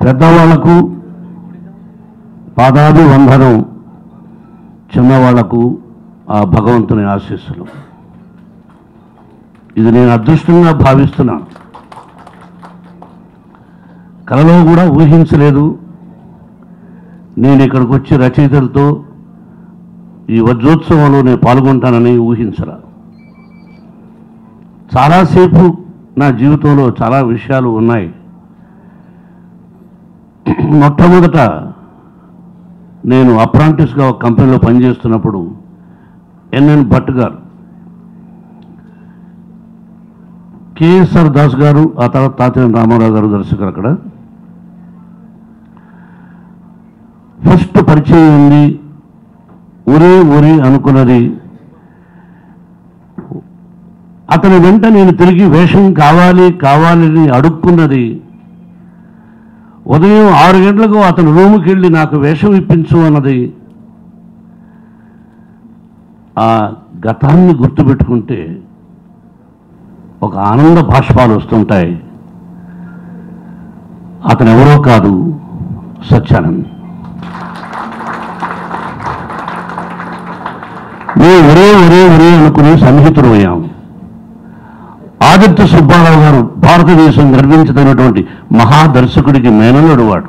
పెద్దవాళ్లకు పాదాభి వందనం, చిన్నవాళ్లకు ఆ భగవంతుని ఆశీస్సులు. ఇది నేను అదృష్టంగా భావిస్తున్నాను. కలలో కూడా ఊహించలేదు నేను ఇక్కడికి వచ్చి రచయితలతో ఈ వజ్రోత్సవంలో నేను పాల్గొంటానని ఊహించరా. చాలాసేపు నా జీవితంలో చాలా విషయాలు ఉన్నాయి. మొట్టమొదట నేను అప్రాంటిస్గా ఒక కంపెనీలో పనిచేస్తున్నప్పుడు ఎన్ఎన్ భట్ గారు, కేఎస్ఆర్ దాస్ గారు, ఆ తర్వాత తాతినేని రామారావు గారు దర్శకులు. అక్కడ ఫస్ట్ పరిచయం ఉంది. ఒరే అనుకున్నది. అతని వెంట నేను తిరిగి వేషం కావాలని అడుక్కున్నది. ఉదయం 6 గంటలకు అతని రూముకి వెళ్ళి నాకు వేషం ఇప్పించు అన్నది. ఆ గతాన్ని గుర్తుపెట్టుకుంటే ఒక ఆనంద బాష్పాలు వస్తుంటాయి. అతను ఎవరో కాదు, సత్యానంద్. మేము ఒరే అనుకుని సన్నిహితులు అయ్యాము. ఆదిత్య సుబ్బారావు గారు భారతదేశం గర్వించదగినటువంటి మహాదర్శకుడికి మేనల్లుడు వాడు.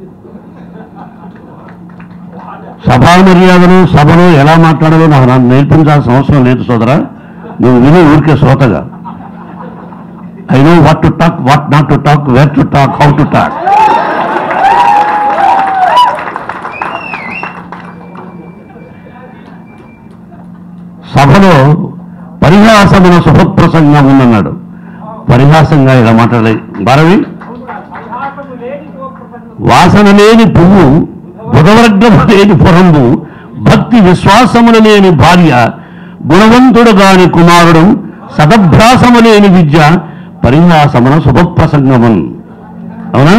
సభా మర్యాదలు, సభలో ఎలా మాట్లాడాలో నాకు నేర్పించాల్సిన అవసరం లేదు సోదరా. నువ్వు విని ఊరికే శ్రోతగా. I know what to talk, what not to talk, where to talk, how to talk. సభలో పరిహాసమైన శుభప్రసంగం ఉందన్నాడు. పరిహాసంగా ఇలా మాట్లాడే భారవి. వాసన లేని పువ్వు, బుధవర్గము లేని పురంబు, భక్తి విశ్వాసములు లేని భార్య, గుణవంతుడు గాని కుమారుడు, సదభ్యాసము లేని విద్య, పరిహాసమున శుభప్రసంగమున్. అవునా?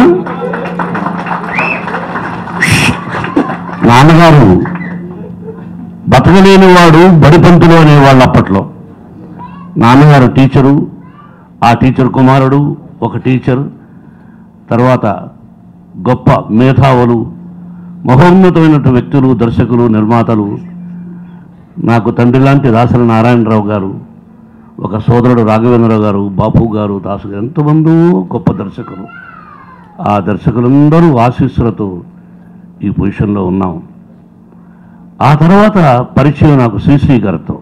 నాన్నగారు బతకలేని వాడు బడిపంతులు అనేవాళ్ళు అప్పట్లో. నాన్నగారు టీచరు, ఆ టీచర్ కుమారుడు ఒక టీచర్, తర్వాత గొప్ప మేధావులు, మహోన్నతమైనటువంటి వ్యక్తులు, దర్శకులు, నిర్మాతలు. నాకు తండ్రి లాంటి దాసరి నారాయణరావు గారు, ఒక సోదరుడు రాఘవేంద్రరావు గారు, బాపు గారు, దాసు గారు, ఎంతమందో గొప్ప దర్శకులు. ఆ దర్శకులందరూ ఆశీస్సులతో ఈ పొజిషన్లో ఉన్నాం. ఆ తర్వాత పరిచయం నాకు శ్రీశ్రీ గారితో.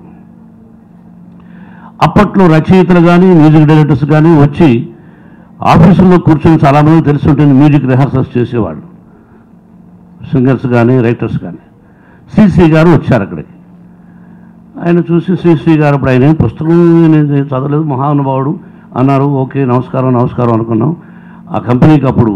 అప్పట్లో రచయితలు కానీ మ్యూజిక్ డైరెక్టర్స్ కానీ వచ్చి ఆఫీసుల్లో కూర్చొని చాలామంది తెలిసి ఉంటుంది, మ్యూజిక్ రిహార్సల్స్ చేసేవాళ్ళు, సింగర్స్ కానీ రైటర్స్ కానీ. శ్రీశ్రీ గారు వచ్చారు అక్కడికి. ఆయన చూసి శ్రీశ్రీ గారు అప్పుడు ఆయన పుస్తకం నేను చదవలేదు, మహానుభావుడు అన్నారు. ఓకే, నమస్కారం అనుకున్నాం. ఆ కంపెనీకి అప్పుడు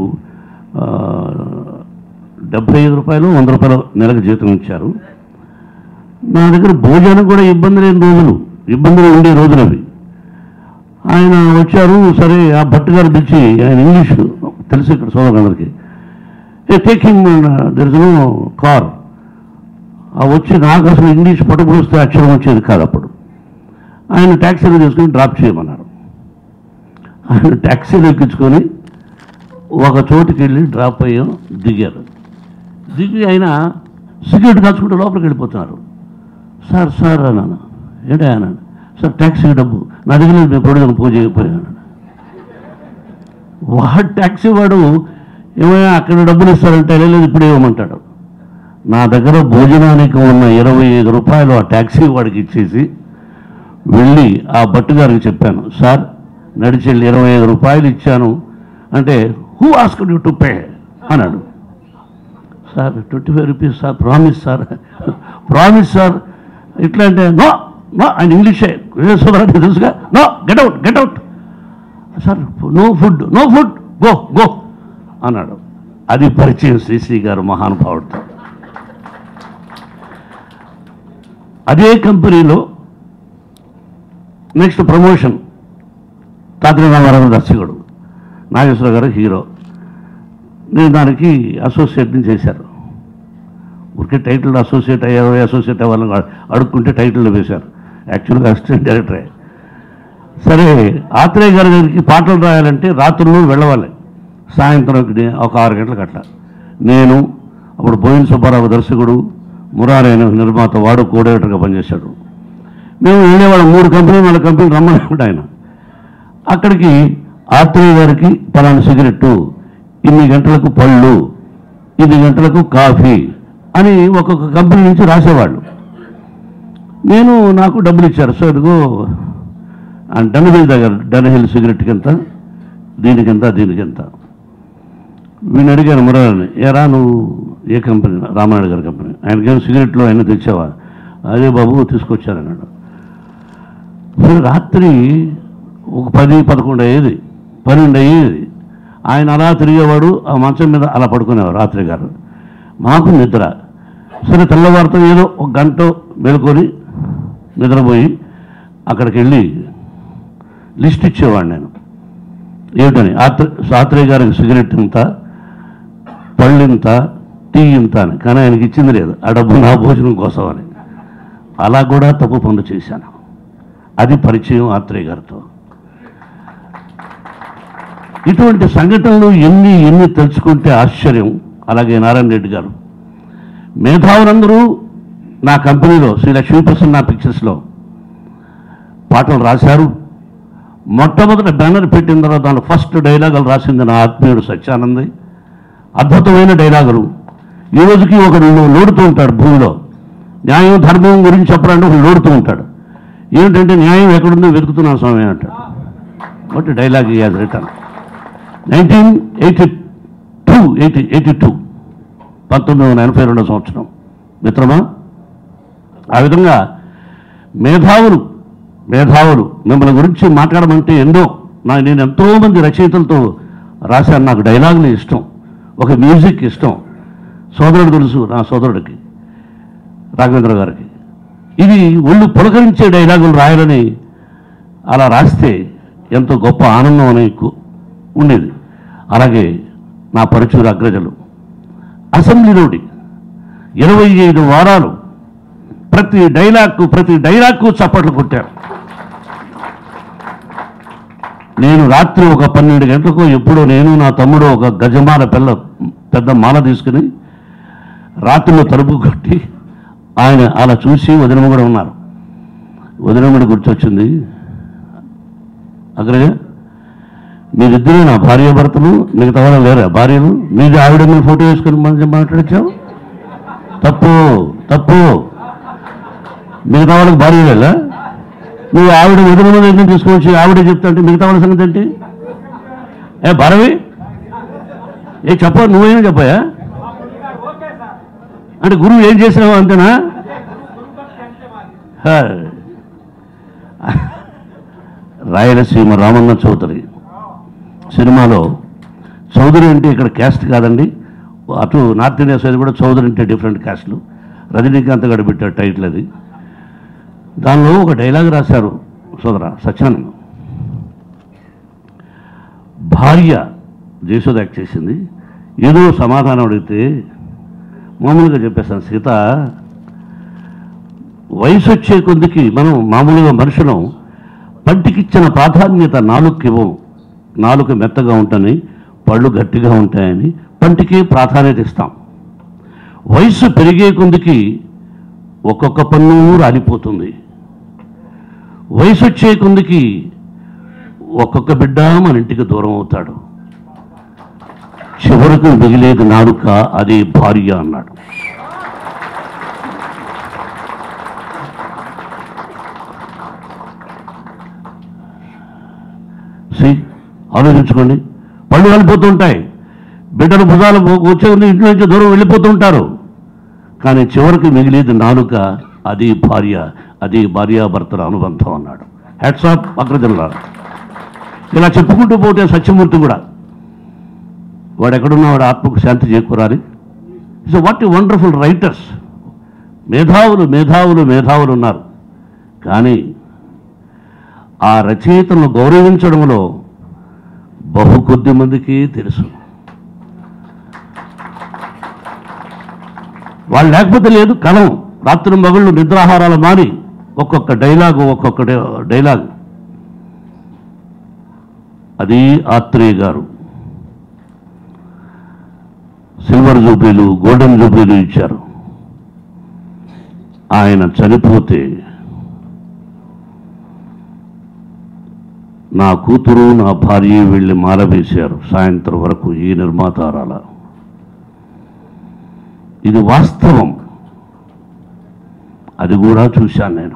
75 రూపాయలు 100 రూపాయలు నెలకు జీతం ఇచ్చారు. నా దగ్గర భోజనం కూడా ఇబ్బందులు ఉండే రోజులు అవి. ఆయన వచ్చారు. సరే, ఆ భట్ గారు పిలిచి, ఆయన ఇంగ్లీష్ తెలుసు ఇక్కడ సోదరులందరికీ, taking there is no car. వచ్చి నాకు అసలు ఇంగ్లీష్ పట్టుకుని అక్షరం వచ్చేది కాదు అప్పుడు. ఆయన ట్యాక్సీలో తీసుకుని డ్రాప్ చేయమన్నారు. ఆయన ట్యాక్సీలో ఎక్కించుకొని ఒక చోటుకి వెళ్ళి డ్రాప్ అయ్యాం. దిగి ఆయన సిగరెట్ కాల్చుకుంటూ లోపలికి వెళ్ళిపోతున్నారు. సార్ అన్నాను. ఏంటా అన్నాను. సార్ ట్యాక్సీ డబ్బు నా దగ్గర మేము ప్రొడ్యూసర్ పూజ చేయకపోయాను. వాడు ట్యాక్సీ వాడు ఏమైనా అక్కడ డబ్బులు ఇస్తారంటే లేదు, ఇప్పుడు ఇవ్వమంటాడు. నా దగ్గర భోజనానికి ఉన్న 25 రూపాయలు ఆ ట్యాక్సీ వాడికి ఇచ్చేసి వెళ్ళి ఆ భట్టు గారికి చెప్పాను, సార్ నడిచి వెళ్ళి 25 రూపాయలు ఇచ్చాను అంటే, who asked you to pay అన్నాడు. Sir 25 rupees sir, promise sir ఇట్లా అంటే, నో ఆయన ఇంగ్లీషే సోదరుడు తెలుసుగా, no get out sir, no food go అన్నాడు. అది పరిచయం శ్రీశ్రీ గారు మహానుభావుడితో. అదే కంపెనీలో నెక్స్ట్ ప్రమోషన్, తాతినేని రామారావు దర్శకుడు, నాగేశ్వరరావు గారు హీరో. నేను దానికి అసోసియేట్ని చేశారు. ఊరికే టైటిల్ అసోసియేట్ అవ్వాలని అడుక్కుంటే టైటిల్లో వేశారు. యాక్చువల్గా అసిస్టెంట్ డైరెక్టరే. సరే, ఆత్రేయ గారి దగ్గరికి పాటలు రాయాలంటే రాత్రుల్లో వెళ్ళవాలి. సాయంత్రం ఒక 6 గంటలకు అట్లా నేను అప్పుడు బోయిన సుబ్బారావు దర్శకుడు, మురారి అయిన నిర్మాత, వాడు కోఆర్డినేటర్గా పనిచేశాడు. మేము వెళ్ళేవాళ్ళం 3 కంపెనీలు 4 కంపెనీలు రమ్మని ఆయన. అక్కడికి ఆత్రేయ గారికి పలానా సిగరెట్టు, ఇన్ని గంటలకు పళ్ళు, ఇన్ని గంటలకు కాఫీ అని ఒక్కొక్క కంపెనీ నుంచి రాసేవాళ్ళు. నాకు డబ్బులు ఇచ్చారు. సో ఇదిగో డన్హిల్ దగ్గర, డన్హిల్ సిగరెట్కి ఎంత, దీనికెంత, దీనికెంత. వీడిని అడిగాను మురారిని, ఏరా నువ్వు ఏ కంపెనీ? రామానాయుడు గారి కంపెనీ. ఆయనకేం సిగరెట్లు ఆయన తెచ్చావా? అదే బాబు తీసుకొచ్చారన్నాడు. సరే రాత్రి ఒక 10-11 అయ్యేది, 12 అయ్యేది. ఆయన అలా తిరిగేవాడు, ఆ మంచం మీద అలా పడుకునేవారు రాత్రి గారు. మాకు నిద్ర. సరే తెల్లవారితో ఏదో 1 గంట మేలుకొని నిద్రపోయి అక్కడికి వెళ్ళి లిస్ట్ ఇచ్చేవాడు నేను. ఏమిటని, ఆత్రేయ గారికి సిగరెట్ ఇంత, పళ్ళు ఇంత, టీ ఇంత అని. కానీ ఆయనకి ఇచ్చింది లేదు, ఆ డబ్బు నా భోజనం కోసం అని. అలా కూడా తప్పు పనులు చేశాను. అది పరిచయం ఆత్రేయ గారితో. ఇటువంటి సంఘటనలు ఎన్ని తెలుసుకుంటే ఆశ్చర్యం. అలాగే నారాయణ రెడ్డి గారు, మేధావులందరూ నా కంపెనీలో శ్రీ లక్ష్మీప్రసన్న పిక్చర్స్లో పాటలు రాశారు. మొట్టమొదటి బ్యానర్ పెట్టిన తర్వాత దాని ఫస్ట్ డైలాగులు రాసింది నా ఆత్మీయుడు సత్యానంద్. అద్భుతమైన డైలాగులు. ఈ రోజుకి ఒకడు లోడుతూ ఉంటాడు భూమిలో, న్యాయం ధర్మం గురించి చెప్పడానికి ఒకడు లోడుతూ ఉంటాడు. ఏమిటంటే న్యాయం ఎక్కడుందో వెతుకుతున్నాను స్వామి అంటాడు. But dialogue he has written 1982 1982 సంవత్సరం. మిత్రమా, ఆ విధంగా మేధావులు మిమ్మల్ని గురించి మాట్లాడమంటే నేను ఎంతోమంది రచయితలతో రాశాను. నాకు డైలాగులు ఇష్టం, ఒక మ్యూజిక్ ఇష్టం. సోదరుడు తెలుసు, నా సోదరుడికి రాఘవేంద్ర గారికి. ఇది ఒళ్ళు పులకరించే డైలాగులు రాయాలని అలా రాస్తే ఎంతో గొప్ప ఆనందం అని ఉండేది. అలాగే నా పరిచయ అగ్రజలు అసెంబ్లీలోని 25 వారాలు ప్రతి డైలాగ్కు చప్పట్లు కొట్టారు. నేను రాత్రి ఒక 12 గంటలకు ఎప్పుడో నేను నా తమ్ముడు ఒక గజమాల పెద్ద మాల తీసుకుని రాత్రిలో తలుపు కొట్టి ఆయన అలా చూసి వదినమ్మ కూడా ఉన్నారు. వదినమ్మడి గుర్తొచ్చింది, అగ్రజ మీరిద్దరూ నా భార్యాభర్తలు, మిగతా వాళ్ళు లేరా భార్యలు? మీది ఆవిడ మీద ఫోటో వేసుకొని మాట్లాడచ్చావు, తప్పు. మిగతా వాళ్ళకి భార్యలేలా? నువ్వు ఆవిడ వదిన దగ్గర తీసుకొచ్చి ఆవిడే చెప్తా అంటే మిగతా వాళ్ళ సంగతి ఏంటి? భారవి చెప్ప, నువ్వేనా చెప్పాయా అంటే గురువు ఏం చేసినావు అంతేనా? రాయలసీమ రామన్న చౌదరి సినిమాలో చౌదరి అంటే ఇక్కడ క్యాస్ట్ కాదండి, అటు నార్త్ ఇండియా సైడ్ కూడా చౌదరి అంటే డిఫరెంట్ క్యాస్ట్లు. రజనీకాంత్ గడి పెట్టాడు టైటిల్ అది. దానిలో ఒక డైలాగ్ రాశారు సోదర సత్యానంద్. భార్య జయసుధ యాక్ట్ చేసింది. ఏదో సమాధానం అడిగితే మామూలుగా చెప్పేస్తాను, సీత వయసు వచ్చే కొద్దికి మనం మామూలుగా మనుషులం పంటికిచ్చిన ప్రాధాన్యత నాలుగుకి ఇవ్వం. నాలుక మెత్తగా ఉంటాయని, పళ్ళు గట్టిగా ఉంటాయని పంటికి ప్రాధాన్యత ఇస్తాం. వయసు పెరిగే కొద్దికి ఒక్కొక్క పన్ను రాలిపోతుంది. వయసు వచ్చే కొద్దికి ఒక్కొక్క బిడ్డ మన ఇంటికి దూరం అవుతాడు. చివరకు మిగిలేది నాలుక, అదే భార్య అన్నాడు. ఆలోచించుకోండి. పళ్ళు వెళ్ళిపోతుంటాయి, బిడ్డలు భుజాలు వచ్చే ఇంట్లో నుంచి దూరం వెళ్ళిపోతుంటారు. కానీ చివరికి మిగిలేది నాలుక, అది భార్య, అది భార్యాభర్తల అనుబంధం అన్నాడు. హ్యాట్స్ ఆఫ్ అగ్రజనుల. ఇలా చెప్పుకుంటూ పోతే సత్యమూర్తి కూడా, వాడు ఎక్కడున్నా వాడు ఆత్మకు శాంతి చేకూరాలి. It's what wonderful writers. మేధావులు ఉన్నారు. కానీ ఆ రచయితలను గౌరవించడంలో బహు కొద్ది మందికి తెలుసు. వాళ్ళు లేకపోతే లేదు. కలం రాత్రి మగళ్ళు నిద్రాహారాలు మారి ఒక్కొక్క డైలాగు అది ఆత్రేయ గారు. సిల్వర్ జూబ్లీలు, గోల్డెన్ జూబ్లీలు ఇచ్చారు. ఆయన చనిపోతే నా కూతురు, నా భార్య వెళ్ళి మాలవేశారు సాయంత్రం వరకు ఈ నిర్మాతారాల. ఇది వాస్తవం, అది కూడా చూశాను నేను.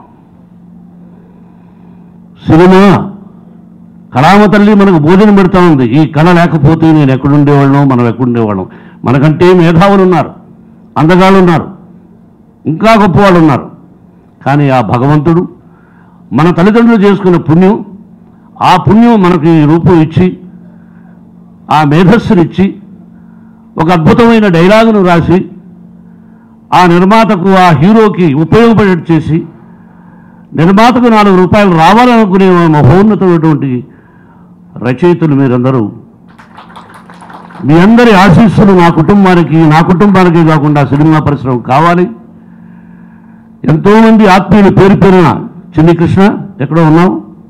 సినిమా కళామ తల్లి మనకు భోజనం పెడతా ఉంది. ఈ కళ లేకపోతే నేను ఎక్కడుండేవాళ్ళం, మనం ఎక్కడుండేవాళ్ళం. మనకంటే మేధావులు ఉన్నారు, అందగాళ్ళు ఉన్నారు, ఇంకా గొప్పవాళ్ళు ఉన్నారు. కానీ ఆ భగవంతుడు మన తల్లిదండ్రులు చేసుకున్న పుణ్యం, ఆ పుణ్యం మనకి రూపం ఇచ్చి, ఆ మేధస్సునిచ్చి, ఒక అద్భుతమైన డైలాగును రాసి, ఆ నిర్మాతకు, ఆ హీరోకి ఉపయోగపడేట్టు చేసి, నిర్మాతకు 4 రూపాయలు రావాలనుకునే మహోన్నతమైనటువంటి రచయితలు మీరందరూ. మీ అందరి ఆశీస్సులు నా కుటుంబానికి కాకుండా సినిమా పరిశ్రమ కావాలి. ఎంతోమంది ఆత్మీయులు పేరు పేరున, చిన్ని కృష్ణ ఎక్కడో ఉన్నాం,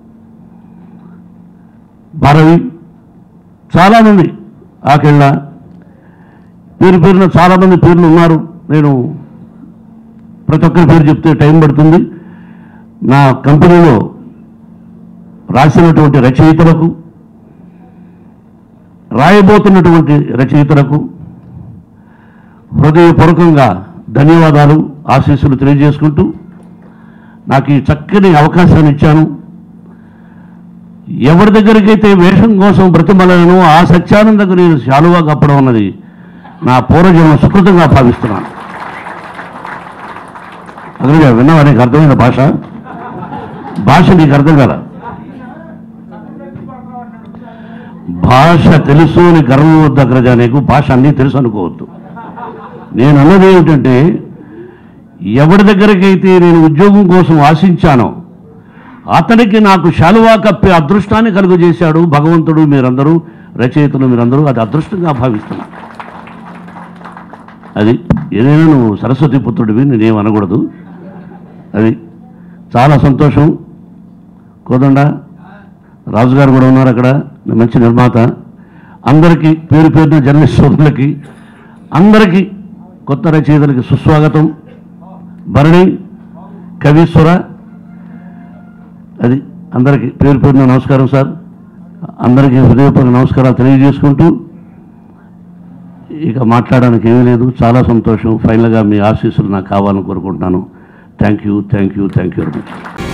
భారవి, చాలామంది, ఆకెళ్ళ, పేరు పేరున చాలామంది పేర్లు ఉన్నారు. నేను ప్రతి ఒక్కరి పేరు చెప్తే టైం పడుతుంది. నా కంపెనీలో రాసినటువంటి రచయితలకు, రాయబోతున్నటువంటి రచయితలకు హృదయపూర్వకంగా ధన్యవాదాలు, ఆశీస్సులు తెలియజేసుకుంటూ నాకు ఈ చక్కని అవకాశాన్ని ఇచ్చాను. ఎవరి దగ్గరికైతే వేషం కోసం బ్రతిమలను ఆ సత్యానందకు నేను శాలువా కప్పడం అన్నది నా పూర్వజన్మ సుకృతంగా భావిస్తున్నాను. అదే విన్నావా? నీకు అర్థమైన భాష నీకు అర్థం కదా? భాష తెలుసు అని గర్వం వద్ద అగ్రజ, నీకు భాష అన్నీ తెలుసు అనుకోవద్దు. నేను అన్నది ఏమిటంటే, ఎవరి దగ్గరికైతే నేను ఉద్యోగం కోసం ఆశించానో అతనికి నాకు శాలువా కప్పే అదృష్టాన్ని కలుగజేశాడు భగవంతుడు. మీరందరూ రచయితలు, మీరందరూ అది అదృష్టంగా భావిస్తున్నారు. అది ఏదైనా నువ్వు సరస్వతి పుత్రుడివి, నేనేం అనకూడదు. అది చాలా సంతోషం. కోదండ రాజుగారు కూడా ఉన్నారు అక్కడ, మంచి నిర్మాత. అందరికీ పేరు పేరున జర్నలిస్ట్ సోదరులకి, అందరికీ, కొత్త రచయితలకి సుస్వాగతం. భరణి, కవీశ్వర, అది అందరికీ పేరు పేరున నమస్కారం సార్. అందరికీ హృదయపూర్వక నమస్కారాలు తెలియజేసుకుంటూ ఇక మాట్లాడడానికి ఏమీ లేదు. చాలా సంతోషం. ఫైనల్గా మీ ఆశీస్సులు నాకు కావాలని కోరుకుంటున్నాను. Thank you very much.